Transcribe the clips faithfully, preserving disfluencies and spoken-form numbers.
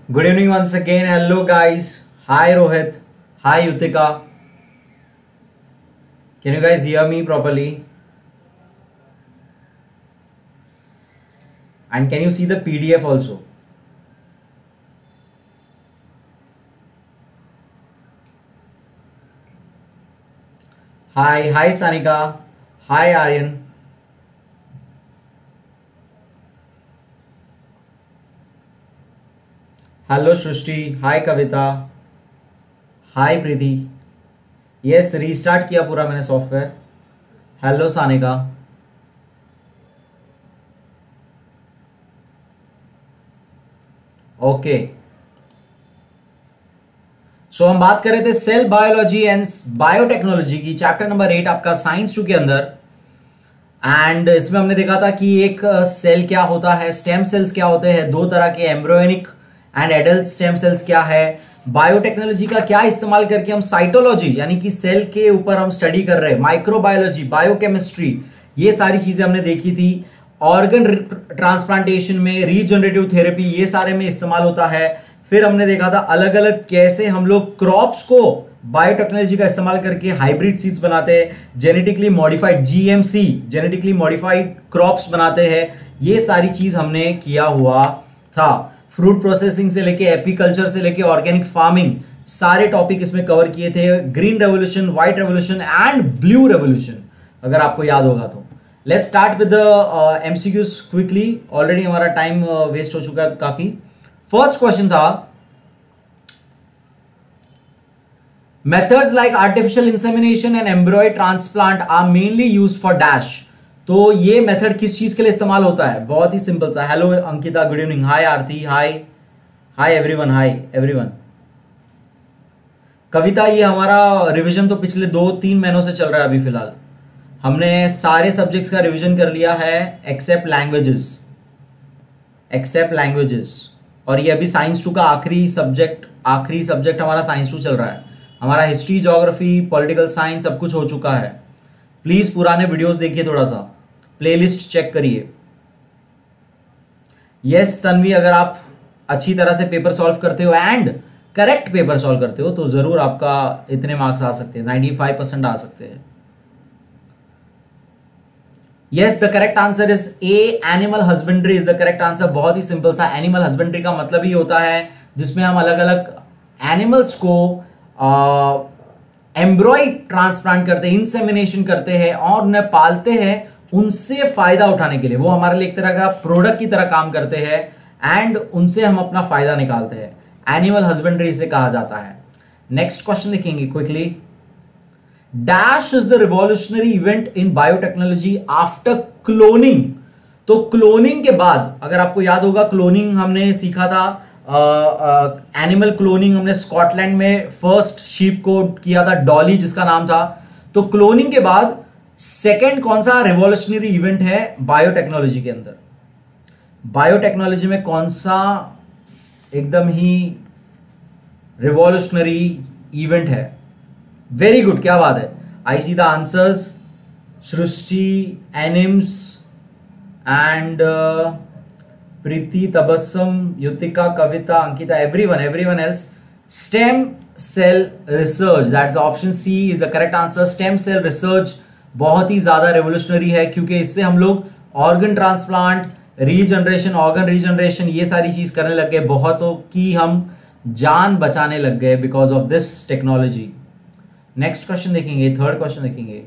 Good evening once again. Hello guys. Hi Rohit. Hi Yutika. Can you guys hear me properly? And can you see the P D F also? Hi. Hi Sanika. Hi Aryan. Hello Shrishti. Hi Kavita. Hi Preeti. Yes, restart किया पूरा मैंने software. Hello Sanika. Okay, so हम बात कर रहे थे cell biology and biotechnology की, chapter number eight आपका साइंस टू के अंदर. एंड इसमें हमने देखा था कि एक सेल क्या होता है, स्टेम सेल्स क्या होते हैं, दो तरह के embryonic and adult stem cells क्या है, बायोटेक्नोलॉजी का क्या इस्तेमाल करके हम साइटोलॉजी यानी कि सेल के ऊपर हम स्टडी कर रहे हैं, माइक्रोबायोलॉजी, बायोकेमिस्ट्री, ये सारी चीजें हमने देखी थी. ऑर्गन ट्रांसप्लांटेशन में, रीजनरेटिव थेरेपी, ये सारे में इस्तेमाल होता है. फिर हमने देखा था अलग अलग कैसे हम लोग क्रॉप्स को बायोटेक्नोलॉजी का इस्तेमाल करके हाइब्रिड सीड्स बनाते हैं, genetically modified GMC genetically modified crops बनाते हैं. ये सारी चीज हमने किया हुआ था. फ्रूट प्रोसेसिंग से लेके एपीकल्चर से लेके ऑर्गेनिक फार्मिंग, सारे टॉपिक इसमें कवर किए थे. Green revolution, white revolution and blue revolution, अगर आपको याद होगा तो. Let's start with the MCQs quickly. Already हमारा टाइम वेस्ट हो चुका है काफी. फर्स्ट क्वेश्चन था, methods like artificial insemination and embryo transplant are mainly used for dash. तो ये मेथड किस चीज के लिए इस्तेमाल होता है? बहुत ही सिंपल सा. Hello Ankita, good evening. Hi Aarti. Hi hi everyone. Hi everyone. Kavita, ये हमारा रिवीजन तो पिछले दो तीन महीनों से चल रहा है. अभी फिलहाल हमने सारे सब्जेक्ट्स का रिवीजन कर लिया है एक्सेप्ट लैंग्वेजेस, एक्सेप्ट लैंग्वेजेस. और ये अभी साइंस टू का आखिरी सब्जेक्ट आखिरी सब्जेक्ट हमारा साइंस टू चल रहा है. हमारा हिस्ट्री, ज्योग्राफी, पॉलिटिकल साइंस सब कुछ हो चुका है. प्लीज पुराने वीडियोस देखिए, थोड़ा सा प्लेलिस्ट चेक करिए. यस तन्वी, अगर आप अच्छी तरह से पेपर सॉल्व करते हो एंड करेक्ट पेपर सॉल्व करते हो तो जरूर आपका इतने मार्क्स आ सकते हैं, नाइंटी फाइव परसेंट आ सकते हैं. Yes, the correct answer is A, animal husbandry is the correct answer. बहुत ही सिंपल सा. एनिमल हस्बेंड्री का मतलब ही होता है जिसमें हम अलग अलग एनिमल्स को एम्ब्रॉय ट्रांसप्लांट करते हैं, इंसेमिनेशन करते हैं और उन्हें पालते हैं उनसे फायदा उठाने के लिए. वो हमारे लिए एक तरह का प्रोडक्ट की तरह काम करते हैं एंड उनसे हम अपना फायदा निकालते हैं. एनिमल हस्बेंड्री इसे कहा जाता है. नेक्स्ट क्वेश्चन देखेंगे quickly. Dash is the revolutionary event in biotechnology after cloning. तो क्लोनिंग के बाद, अगर आपको याद होगा, क्लोनिंग हमने सीखा था, एनिमल uh, क्लोनिंग uh, हमने स्कॉटलैंड में फर्स्ट शीप को किया था, डॉली जिसका नाम था. तो क्लोनिंग के बाद सेकंड कौन सा रिवॉल्यूशनरी इवेंट है बायोटेक्नोलॉजी के अंदर? बायोटेक्नोलॉजी में कौन सा एकदम ही रिवॉल्यूशनरी इवेंट है? वेरी गुड, क्या बात है. I see the answers. Srishti, एनिम्स and Preeti, Tabassum, Yutika, Kavita, Ankita, everyone everyone else. Stem cell research, that's option C is the correct answer. Stem cell research बहुत ही ज्यादा रेवोल्यूशनरी है क्योंकि इससे हम लोग organ transplant, regeneration, organ regeneration, ये सारी चीज करने लग गए. बहुतों की हम जान बचाने लग गए because of this technology. Next question देखेंगे, थर्ड क्वेश्चन देखेंगे.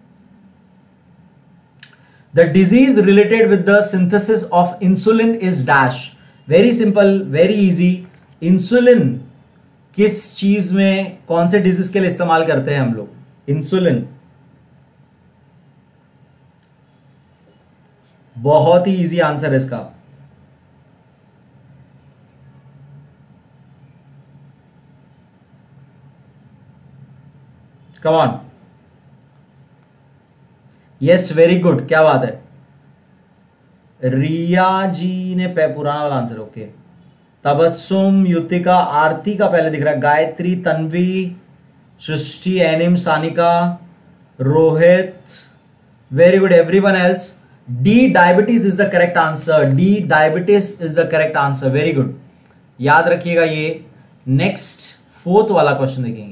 The disease related with the synthesis of insulin is dash. Very simple, very easy. Insulin किस चीज में, कौन से डिजीज के लिए इस्तेमाल करते हैं हम लोग? इंसुलिन बहुत ही इजी आंसर है इसका. Come on. Yes, very good, क्या बात है. रिया जी ने पुराना वाला आंसर. ओके. तबस्सुम, युतिका, आरती का पहले दिख रहा है, गायत्री, तन्वी, सृष्टि, एनिम, Sanika, Rohit. Very good everyone else. D, diabetes is the correct answer. D, diabetes is the correct answer. Very good. याद रखिएगा ये। नेक्स्ट फोर्थ वाला क्वेश्चन देखेंगे।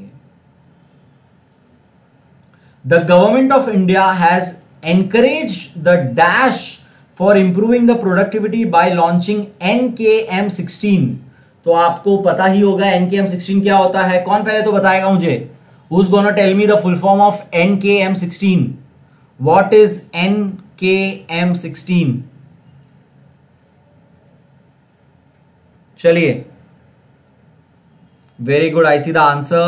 The government of India has encouraged the dash for improving the productivity by launching N K M sixteen. तो आपको पता ही होगा N K M sixteen क्या होता है। कौन पहले तो बताएगा मुझे? Who's gonna tell me the full form of N K M sixteen? What is N K M sixteen? चलिए, very good. I see the answer.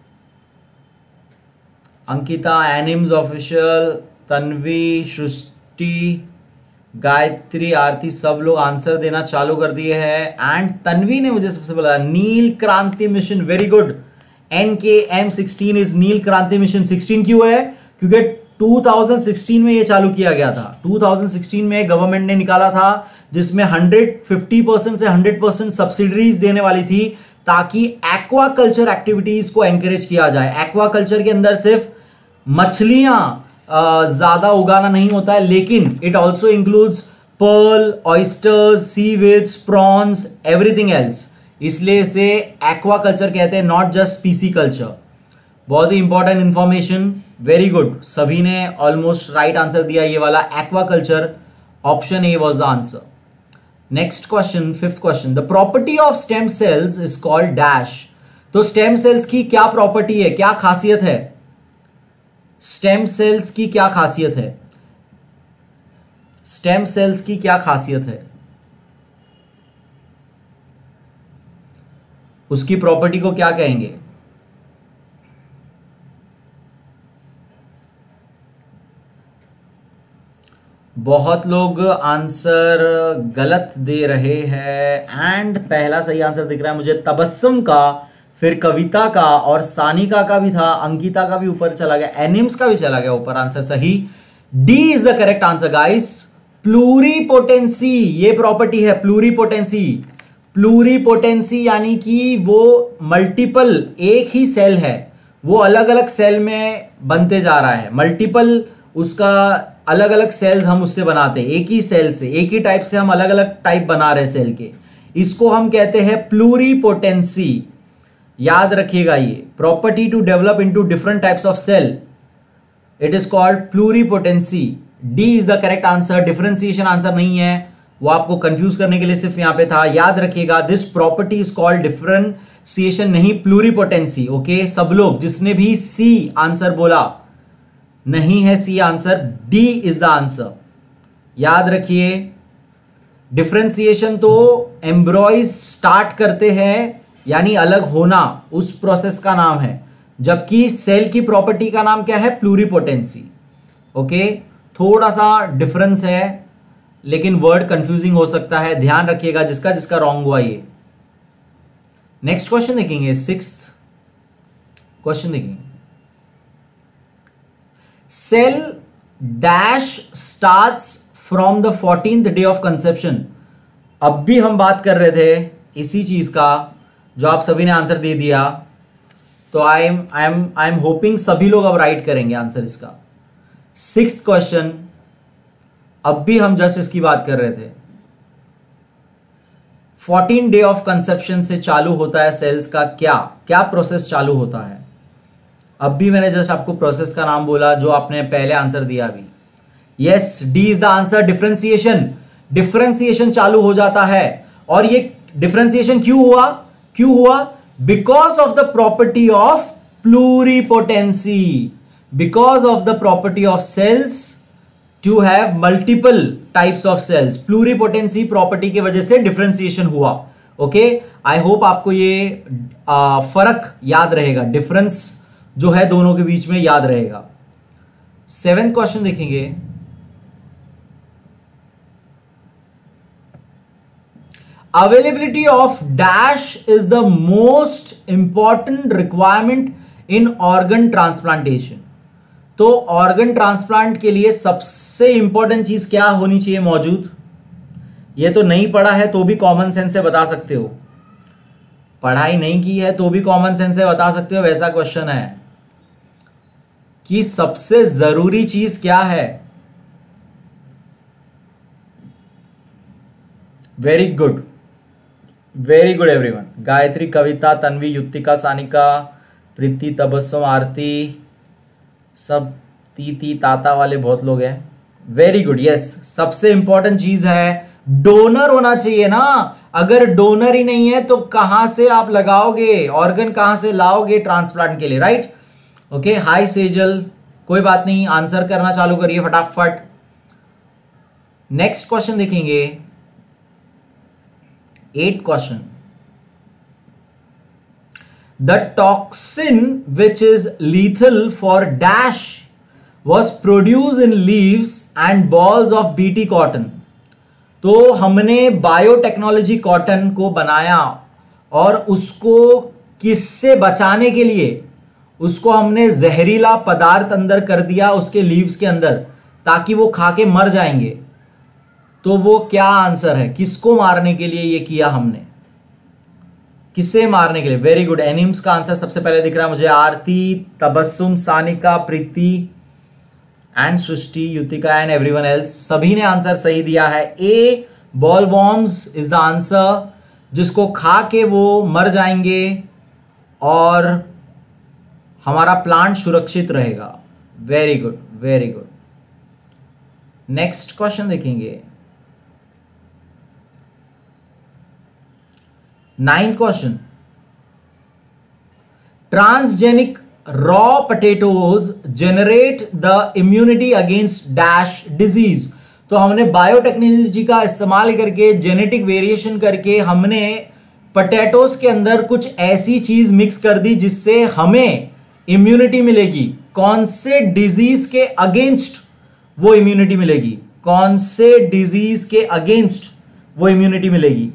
Ankita, एनिम्स ऑफिशियल, तन्वी, सृष्टि, गायत्री, आरती, सब लोग आंसर देना चालू कर दिए हैं। एंड तन्वी ने मुझे सबसे पहले Neel Kranti mission, very good. N K M sixteen is Neel Kranti mission. Sixteen क्यों है? क्योंकि टू थाउजेंड सिक्सटीन में ये चालू किया गया था। टू थाउजेंड सिक्सटीन में गवर्नमेंट ने निकाला था जिसमें हंड्रेड फिफ्टी परसेंट से हंड्रेड परसेंट सब्सिडीज देने वाली थी ताकि एक्वा कल्चर एक्टिविटीज को एनकरेज किया जाए। एक्वा कल्चर के अंदर सिर्फ मछलियां ज्यादा उगाना नहीं होता है, लेकिन it also includes pearl, oysters, seaweeds, prawns, everything else. इसलिए इसे एक्वा कल्चर कहते हैं, नॉट जस्ट स्पीसी कल्चर। बहुत ही इंपॉर्टेंट इंफॉर्मेशन, वेरी गुड। सभी ने ऑलमोस्ट राइट आंसर दिया ये वाला, aquaculture. Option A was the answer. Next question, fifth question. The property of stem cells is called dash. तो स्टेम सेल्स की क्या प्रॉपर्टी है, क्या खासियत है? स्टेम सेल्स की क्या खासियत है? स्टेम सेल्स की क्या खासियत है? उसकी प्रॉपर्टी को क्या कहेंगे? बहुत लोग आंसर गलत दे रहे हैं एंड पहला सही आंसर दिख रहा है मुझे तबस्सुम का, फिर कविता का और सानिका का भी था, अंकिता का भी ऊपर चला गया, एनिम्स का भी चला गया ऊपर आंसर सही। D is the correct answer guys. Pluripotency ये प्रॉपर्टी है, प्लूरीपोटेंसी। प्लूरीपोटेंसी यानी कि वो मल्टीपल, एक ही सेल है वो अलग अलग सेल में बनते जा रहा है। मल्टीपल उसका अलग अलग सेल्स हम उससे बनाते हैं, एक ही सेल से, एक ही टाइप से हम अलग अलग टाइप बना रहे सेल के। इसको हम कहते हैं प्लूरीपोटेंसी। याद रखिएगा ये property to develop into different types of cell, it is called pluripotency. D is the correct answer. Differentiation answer नहीं है, वो आपको कंफ्यूज करने के लिए सिर्फ यहां पे था। याद रखिएगा this property is called differentiation, नहीं प्लूरीपोटेंसी। ओके, सब लोग जिसने भी सी आंसर बोला, नहीं है C answer, D is the answer. याद रखिए डिफरेंशिएशन तो एम्ब्रॉयज स्टार्ट करते हैं, यानी अलग होना, उस प्रोसेस का नाम है, जबकि सेल की प्रॉपर्टी का नाम क्या है? प्लूरीपोटेंसी। ओके, थोड़ा सा डिफरेंस है लेकिन वर्ड कंफ्यूजिंग हो सकता है, ध्यान रखिएगा जिसका जिसका रॉन्ग हुआ ये। नेक्स्ट क्वेश्चन देखेंगे, सिक्स्थ क्वेश्चन देखेंगे। Cell dash starts from the fourteenth day of conception. अब भी हम बात कर रहे थे इसी चीज का, जो आप सभी ने आंसर दे दिया, तो I am I am I am hoping सभी लोग अब राइट करेंगे आंसर इसका। सिक्स्थ क्वेश्चन, अब भी हम जस्ट इसकी बात कर रहे थे। फोर्टीन डे ऑफ कंसेप्शन से चालू होता है सेल्स का क्या क्या प्रोसेस चालू होता है? अब भी मैंने जस्ट आपको प्रोसेस का नाम बोला जो आपने पहले आंसर दिया अभी। Yes, D is the answer, differentiation. Differentiation चालू हो जाता है। और ये डिफरेंशिएशन क्यों हुआ? क्यों हुआ? Because of the property of pluripotency, because of the property of cells to have multiple types of cells. Pluripotency property की वजह से डिफरेंशिएशन हुआ। ओके, आई होप आपको ये आ, फर्क याद रहेगा, डिफरेंस जो है दोनों के बीच में याद रहेगा। सेवेंथ क्वेश्चन देखेंगे। Availability of dash is the most important requirement in organ transplantation. तो ऑर्गन ट्रांसप्लांट के लिए सबसे इंपॉर्टेंट चीज क्या होनी चाहिए मौजूद? ये तो नहीं पढ़ा है तो भी कॉमन सेंस से बता सकते हो, पढ़ाई नहीं की है तो भी कॉमन सेंस से बता सकते हो। वैसा क्वेश्चन है कि सबसे जरूरी चीज क्या है? Very good, very good everyone. Gayatri, Kavita, Tanvi, Yutika, Sanika, Preeti, Tabassum, Aarti, सब ती ती ताता वाले बहुत लोग हैं। Very good. यस, सबसे इंपॉर्टेंट चीज है डोनर होना चाहिए ना। अगर डोनर ही नहीं है तो कहां से आप लगाओगे ऑर्गन, कहां से लाओगे ट्रांसप्लांट के लिए, राइट? ओके, हाय सेजल, कोई बात नहीं, आंसर करना चालू करिए फटाफट। नेक्स्ट क्वेश्चन देखेंगे, eight question. The toxin which is lethal for dash was produce in leaves and bolls of BT cotton. तो हमने बायोटेक्नोलॉजी कॉटन को बनाया और उसको किससे बचाने के लिए उसको हमने जहरीला पदार्थ अंदर कर दिया उसके लीव्स के अंदर, ताकि वो खा के मर जाएंगे। तो वो क्या आंसर है? किसको मारने के लिए ये किया हमने? किसे मारने के लिए? Very good. एनिम्स का आंसर सबसे पहले दिख रहा है मुझे। Aarti, Tabassum, Sanika, Preeti and Srishti, Yutika and everyone else, सभी ने आंसर सही दिया है। A, bollworms is the answer, जिसको खा के वो मर जाएंगे और हमारा प्लांट सुरक्षित रहेगा। Very good, very good. Next question देखेंगे, ninth question. Transgenic raw potatoes generate the immunity against dash disease. तो हमने बायोटेक्नोलॉजी का इस्तेमाल करके, जेनेटिक वेरिएशन करके हमने पोटैटोज के अंदर कुछ ऐसी चीज मिक्स कर दी जिससे हमें इम्यूनिटी मिलेगी। कौन से डिजीज के अगेंस्ट वो इम्यूनिटी मिलेगी? कौन से डिजीज के अगेंस्ट वो इम्यूनिटी मिलेगी?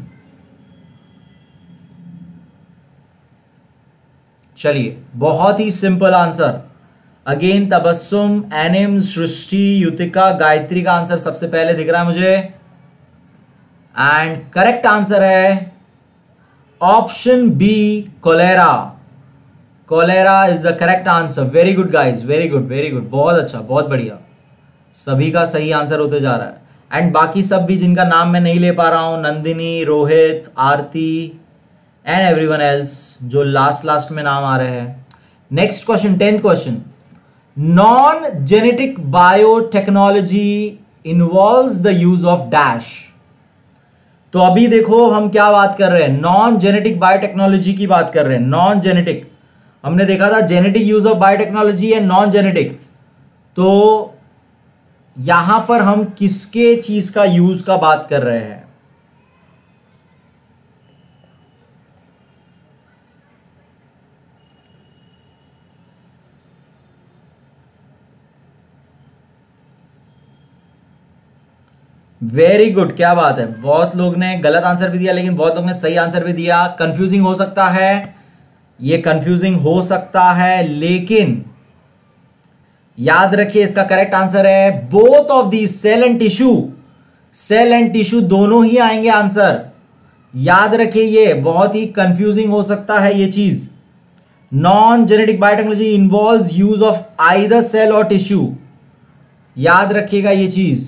चलिए, बहुत ही सिंपल आंसर। अगेन तबस्सुम, एनिम्स, सृष्टि, युतिका, गायत्री का आंसर सबसे पहले दिख रहा है मुझे एंड करेक्ट आंसर है option B, cholera. Cholera is the correct answer. Very good guys, very good, very good, बहुत अच्छा, बहुत बढ़िया। सभी का सही आंसर होते जा रहा है। एंड बाकी सब भी जिनका नाम मैं नहीं ले पा रहा हूं, Nandini, Rohit, Aarti and everyone else, जो लास्ट लास्ट में नाम आ रहे हैं। Next question, tenth question. Non genetic biotechnology involves the use of dash. तो अभी देखो हम क्या बात कर रहे हैं, नॉन जेनेटिक बायोटेक्नोलॉजी की बात कर रहे हैं। नॉन जेनेटिक, हमने देखा था genetic use of biotechnology and non genetic. तो यहां पर हम किसके चीज का यूज का बात कर रहे हैं? वेरी गुड, क्या बात है। बहुत लोग ने गलत आंसर भी दिया, लेकिन बहुत लोग ने सही आंसर भी दिया। कंफ्यूजिंग हो सकता है, ये कंफ्यूजिंग हो सकता है, लेकिन याद रखिए इसका करेक्ट आंसर है both of the cell and tissue. Cell and tissue दोनों ही आएंगे आंसर। याद रखिए, ये बहुत ही कंफ्यूजिंग हो सकता है ये चीज। Non genetic biotechnology involves use of either cell और टिश्यू। याद रखिएगा ये चीज।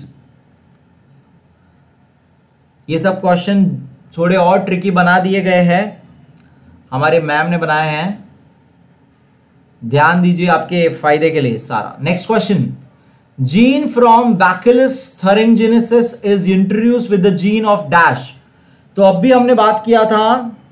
ये सब क्वेश्चन थोड़े और ट्रिकी बना दिए गए हैं, हमारे मैम ने बनाए हैं, ध्यान दीजिए आपके फायदे के लिए सारा। Next question. Gene from bacillus thuringiensis is introduce with the gene of dash. तो अब भी हमने बात किया था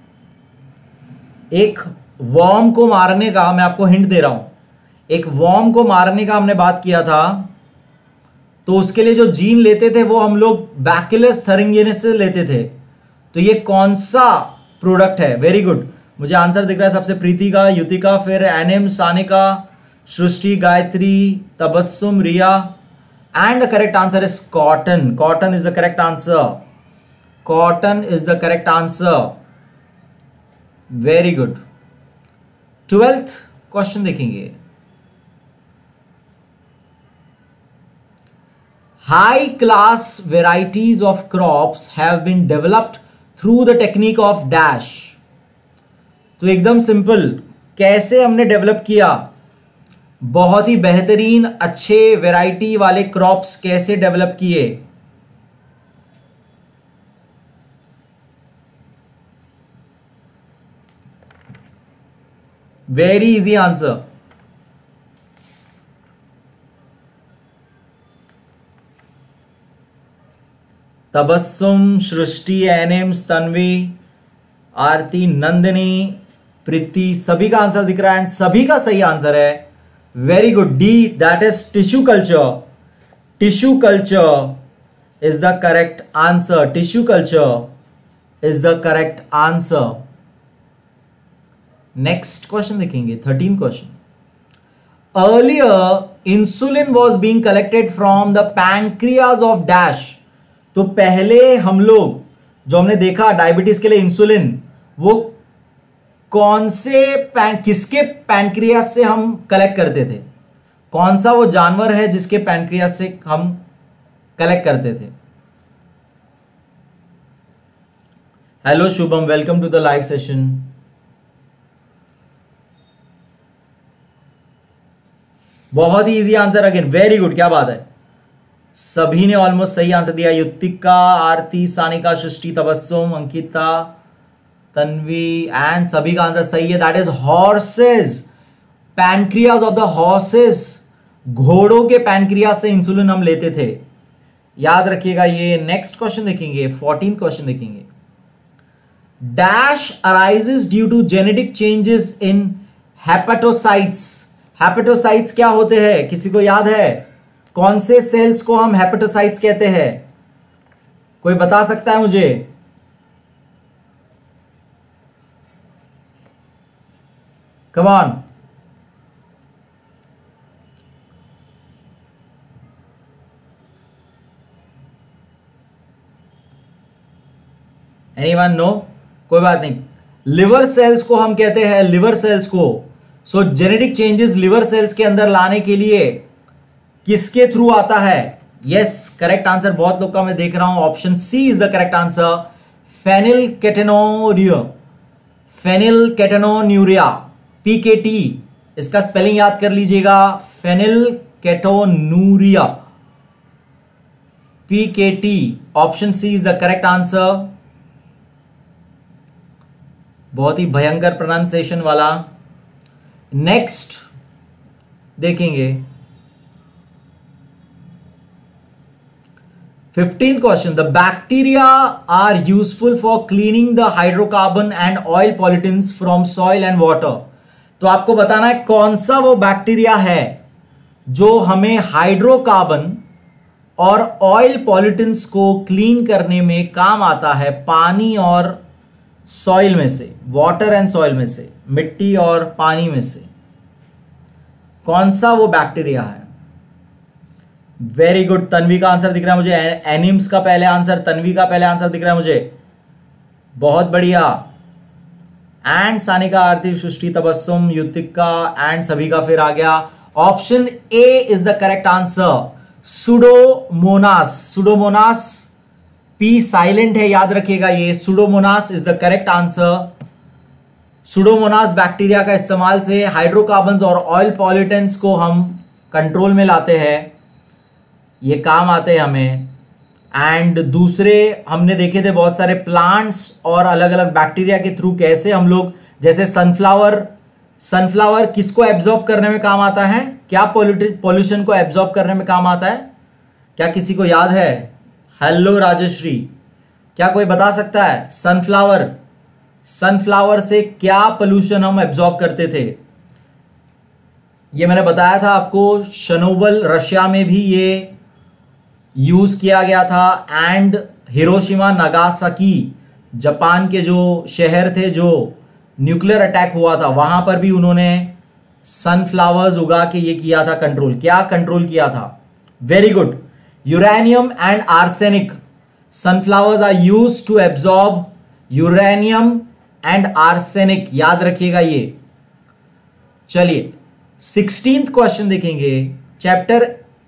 एक वॉर्म को मारने का, मैं आपको हिंट दे रहा हूं, एक वॉर्म को मारने का हमने बात किया था। तो उसके लिए जो जीन लेते थे वो हम लोग बैसिलस thuringiensis से लेते थे। तो ये कौन सा प्रोडक्ट है? वेरी गुड, मुझे आंसर दिख रहा है सबसे प्रीति का, युतिका, फिर एनिम, Sanika, Srishti, Gayatri, Tabassum, Riya and the correct answer is cotton. Cotton is the correct answer. Cotton is the correct answer. Very good. Twelfth question देखेंगे। High class varieties of crops have been developed through the technique of dash। तो एकदम simple, कैसे हमने develop किया? बहुत ही बेहतरीन अच्छे variety वाले क्रॉप्स कैसे डेवलप किए? Very easy answer. Tabassum, Srishti, एनिम्स, तन्वी, आरती, नंदिनी, प्रीति, सभी का आंसर दिख रहा है एंड सभी का सही आंसर है। Very good, D, that is tissue culture. Tissue culture is the correct answer. Tissue culture is the correct answer. Next question देखेंगे, thirteen question. Earlier insulin was being collected from the pancreas of dash. तो पहले हम लोग जो हमने देखा diabetes के लिए इंसुलिन, वो कौन से पैं, किसके पैंक्रियास से हम कलेक्ट करते थे? कौन सा वो जानवर है जिसके पैंक्रियास से हम कलेक्ट करते थे? Hello Shubham, welcome to the live session. बहुत ही easy answer again, very good, क्या बात है। सभी ने ऑलमोस्ट सही आंसर दिया। युतिका, आरती, सानिका, सृष्टि, तबस्सुम, अंकिता, तन्वी एंड सभी का आंसर सही है। That is horses. Pancreas of the horses, घोड़ों के पैनक्रियाज से इंसुलिन हम लेते थे, याद रखिएगा ये। नेक्स्ट क्वेश्चन देखेंगे, फोर्टीन क्वेश्चन देखेंगे। Dash arises due to genetic changes in hepatocytes. Hepatocytes क्या होते हैं, किसी को याद है? कौन से सेल्स को हम हेपेटोसाइट्स कहते हैं? कोई बता सकता है मुझे? Come on. Anyone no? कोई बात नहीं। लिवर सेल्स को हम कहते हैं, लिवर सेल्स को। So genetic changes liver cells के अंदर लाने के लिए किसके थ्रू आता है? यस, करेक्ट आंसर बहुत लोग का मैं देख रहा हूं, option C is the correct answer. Phenylketonuria, phenylketonuria, PKT, इसका स्पेलिंग याद कर लीजिएगा, phenylketonuria, PKT, option C is the correct answer. बहुत ही भयंकर प्रोनाउंसिएशन वाला। नेक्स्ट देखेंगे, fifteenth question. The bacteria are useful for cleaning the hydrocarbon and oil pollutants from soil and water. तो आपको बताना है कौन सा वो बैक्टीरिया है जो हमें हाइड्रोकार्बन और ऑयल पॉल्यूटेंट्स को क्लीन करने में काम आता है, पानी और सॉइल में से, वाटर एंड सॉइल में से, मिट्टी और पानी में से। कौन सा वो बैक्टीरिया है? वेरी गुड, तन्वी का आंसर दिख रहा है मुझे। एनिम्स का पहले आंसर, तन्वी का पहले आंसर दिख रहा है मुझे, बहुत बढ़िया। एंड सानिका, आरती, सृष्टि, तबस्सुम, युतिका एंड सभी का फिर आ गया। Option A is the correct answer, Pseudomonas. Pseudomonas, P silent है, याद रखिएगा ये। Pseudomonas is the correct answer. Pseudomonas bacteria का इस्तेमाल से हाइड्रोकार्बन्स और ऑयल पॉल्यूटेंट्स को हम कंट्रोल में लाते हैं, ये काम आते हैं हमें। एंड दूसरे हमने देखे थे बहुत सारे प्लांट्स और अलग अलग बैक्टीरिया के थ्रू कैसे हम लोग, जैसे सनफ्लावर, सनफ्लावर किसको एब्जॉर्ब करने में काम आता है? क्या पॉल्यूशन को एब्जॉर्ब करने में काम आता है? क्या किसी को याद है? हेलो राजश्री, क्या कोई बता सकता है? सनफ्लावर, सनफ्लावर से क्या पोल्यूशन हम एब्जॉर्ब करते थे? ये मैंने बताया था आपको, शर्नोबिल रशिया में भी ये यूज किया गया था। एंड हिरोशिमा, नागासाकी, जापान के जो शहर थे जो न्यूक्लियर अटैक हुआ था, वहां पर भी उन्होंने सनफ्लावर्स उगा के ये किया था कंट्रोल। क्या कंट्रोल किया था? Very good. Uranium and arsenic, sunflowers are used to absorb uranium and arsenic, याद रखिएगा ये। चलिए सिक्सटीन्थ क्वेश्चन देखेंगे। चैप्टर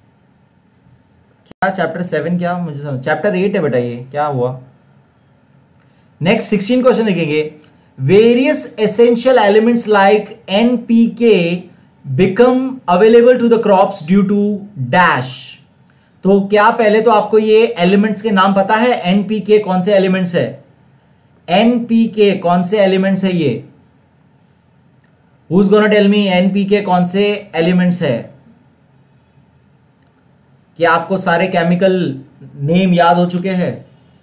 क्या, चैप्टर सेवन क्या, मुझे समझ, चैप्टर एट है बेटा ये, क्या हुआ? नेक्स्ट सिक्सटीन क्वेश्चन देखेंगे। Various essential elements like NPK become available to the crops due to dash. तो क्या पहले तो आपको ये एलिमेंट्स के नाम पता है? एनपीके कौन से एलिमेंट्स है? एनपीके कौन से एलिमेंट्स है ये? Who's gonna tell me NPK कौन से एलिमेंट्स है? क्या आपको सारे केमिकल नेम याद हो चुके हैं?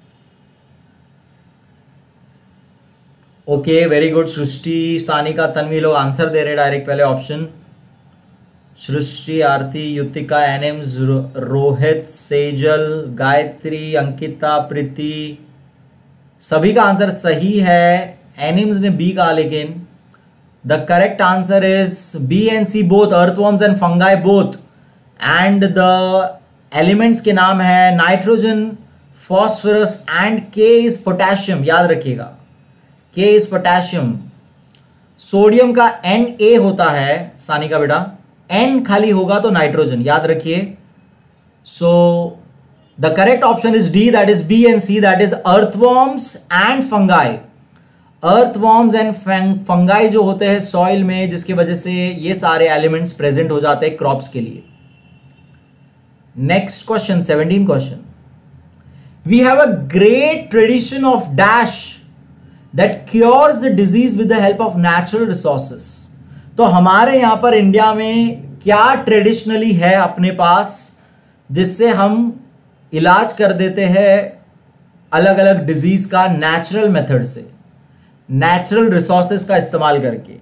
Okay, very good. Srishti, Sanika, Tanvi लोग आंसर दे रहे डायरेक्ट पहले ऑप्शन। सृष्टि, आरती, युतिका, एनिम्स, रोहित, सेजल, गायत्री, अंकिता, प्रीति, सभी का आंसर सही है। एनिम्स ने बी कहा, लेकिन the correct answer is B and C both, earthworms and fungi both. And the elements के नाम है nitrogen, phosphorus and K is potassium. याद रखिएगा, के इज पोटेशियम। सोडियम का एन ए होता है सानिका बेटा, एन खाली होगा तो नाइट्रोजन, याद रखिए। So the correct option is D, that is B and C, that is earthworms and fungi. Earthworms and fungi जो होते हैं सॉइल में, जिसकी वजह से ये सारे एलिमेंट्स प्रेजेंट हो जाते हैं क्रॉप्स के लिए। Next question, seventeen question. We have a great tradition of dash that cures the disease with the help of natural resources. तो हमारे यहां पर इंडिया में क्या ट्रेडिशनली है अपने पास जिससे हम इलाज कर देते हैं अलग अलग डिजीज का नेचुरल मेथड से, नेचुरल रिसोर्सेस का इस्तेमाल करके?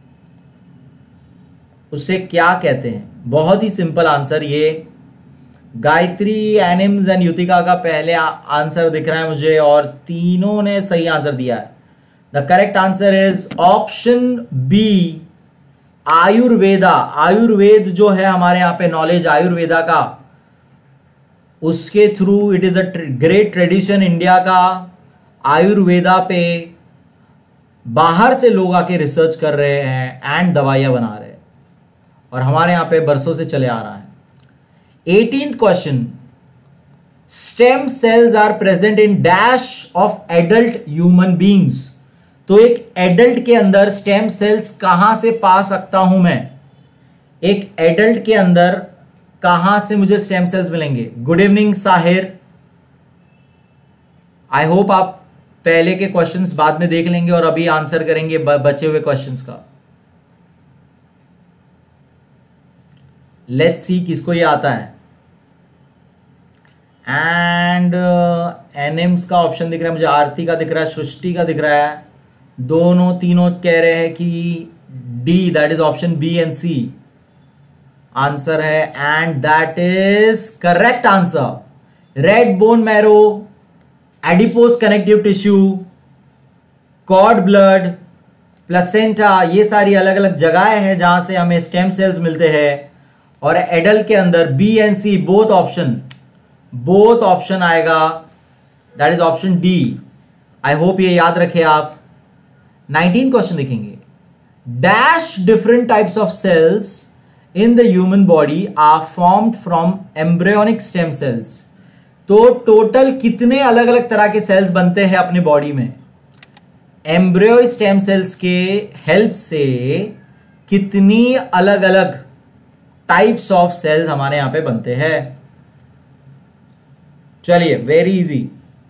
उसे क्या कहते हैं? बहुत ही सिंपल आंसर। ये गायत्री, एनिम्स एंड युतिका का पहले आंसर दिख रहा है मुझे, और तीनों ने सही आंसर दिया है। The correct answer is option B, Ayurveda. Ayurveda जो है हमारे यहां पे नॉलेज आयुर्वेदा का, उसके through it is a great tradition India का। आयुर्वेदा पे बाहर से लोग आके रिसर्च कर रहे हैं एंड दवाइयां बना रहे हैं, और हमारे यहां पे बरसों से चले आ रहा है। Eighteenth question, stem cells are present in dash of adult human beings. तो एक एडल्ट के अंदर स्टेम सेल्स कहां से पा सकता हूं मैं? एक एडल्ट के अंदर कहां से मुझे स्टेम सेल्स मिलेंगे? Good evening Sahir, I hope आप पहले के क्वेश्चंस बाद में देख लेंगे और अभी आंसर करेंगे बचे हुए क्वेश्चंस का। लेट्स सी किसको ये आता है। एंड एनिम्स का ऑप्शन दिख रहा है मुझे, आरती का दिख रहा है, सृष्टि का दिख रहा है। दोनों तीनों कह रहे हैं कि D, that is option B and C answer है, and that is correct answer. Red bone marrow, adipose connective tissue, cord blood, placenta, ये सारी अलग अलग जगहें हैं जहां से हमें स्टेम सेल्स मिलते हैं। और एडल्ट के अंदर B and C both option, both option आएगा, that is option D. I hope ये याद रखे आप। नाइनटीन क्वेश्चन देखेंगे। Dash different types of cells in the human body are formed from embryonic stem cells. तो total कितने अलग अलग तरह के सेल्स बनते हैं अपनी बॉडी में? एम्ब्रियो स्टेम सेल्स के हेल्प से कितनी अलग अलग टाइप्स ऑफ सेल्स हमारे यहां पे बनते हैं? चलिए, very easy.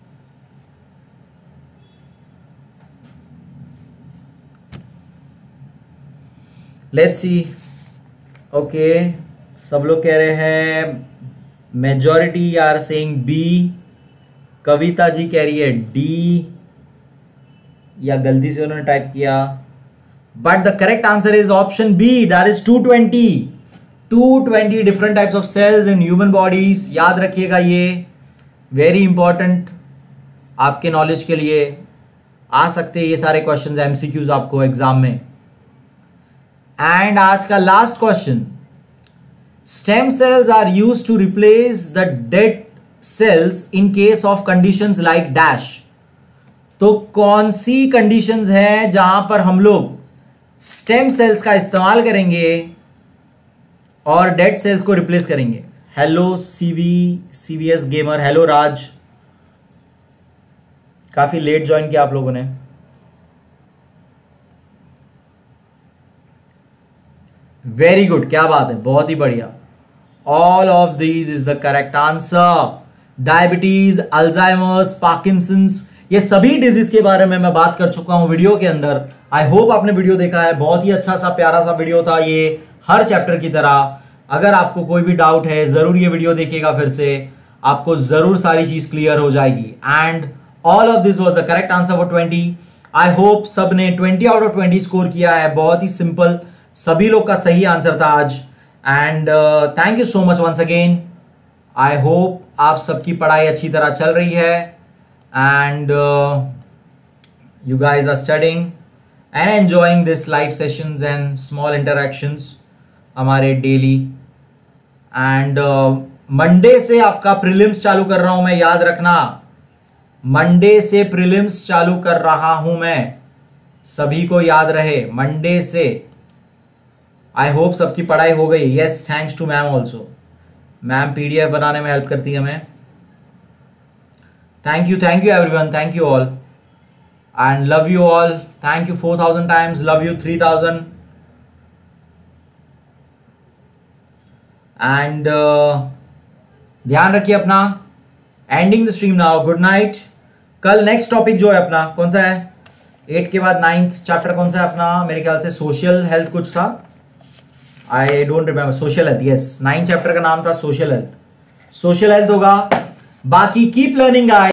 Let's see. Okay, सब लोग कह रहे हैं, majority are saying B. Kavita ji कह रही है डी, या गलती से उन्होंने टाइप किया, but the correct answer is option B, that is two twenty. Two twenty different types of cells in human bodies. याद रखिएगा, ये वेरी इंपॉर्टेंट आपके नॉलेज के लिए आ सकते हैं ये सारे क्वेश्चंस, एमसीक्यूज आपको एग्जाम में। एंड आज का last question, stem cells are used to replace the dead cells in case of conditions like dash. तो कौन सी कंडीशंस हैं जहां पर हम लोग स्टेम सेल्स का इस्तेमाल करेंगे और डेड सेल्स को रिप्लेस करेंगे? Hello CV CVS gamer, hello Raj, काफी लेट ज्वाइन किया आप लोगों ने। वेरी गुड, क्या बात है, बहुत ही बढ़िया। All of these is the correct answer. Diabetes, Alzheimer's, Parkinson's, ये सभी डिजीज के बारे में मैं बात कर चुका हूं वीडियो के अंदर। आई होप आपने वीडियो देखा है, बहुत ही अच्छा सा प्यारा सा वीडियो था ये, हर चैप्टर की तरह। अगर आपको कोई भी डाउट है जरूर ये वीडियो देखिएगा फिर से, आपको जरूर सारी चीज क्लियर हो जाएगी। And all of this was the correct answer for twenty. I hope सब ने twenty out of twenty score किया है। बहुत ही सिंपल, सभी लोग का सही आंसर था आज। And thank you so much once again. I hope आप सबकी पढ़ाई अच्छी तरह चल रही है and you guys are studying and enjoying this live sessions and small interactions हमारे डेली। एंड मंडे से आपका प्रीलिम्स चालू कर रहा हूं मैं, याद रखना मंडे से प्रीलिम्स चालू कर रहा हूं मैं, सभी को याद रहे मंडे से। आई होप सबकी पढ़ाई हो गई। Yes, thanks to ma'am also. Ma'am PDF बनाने में हेल्प करती है हमें। Thank you, thank you everyone, thank you all and love you all. Thank you four thousand times, love you three thousand and ध्यान रखिए अपना। Ending the stream now, good night. कल next topic जो है अपना कौन सा है, एट के बाद नाइन्थ चैप्टर कौन सा है अपना, मेरे ख्याल से सोशल हेल्थ कुछ था, I don't remember. Social health, yes, nine chapter का नाम था सोशल हेल्थ। सोशल हेल्थ होगा। बाकी कीप लर्निंग गाइस।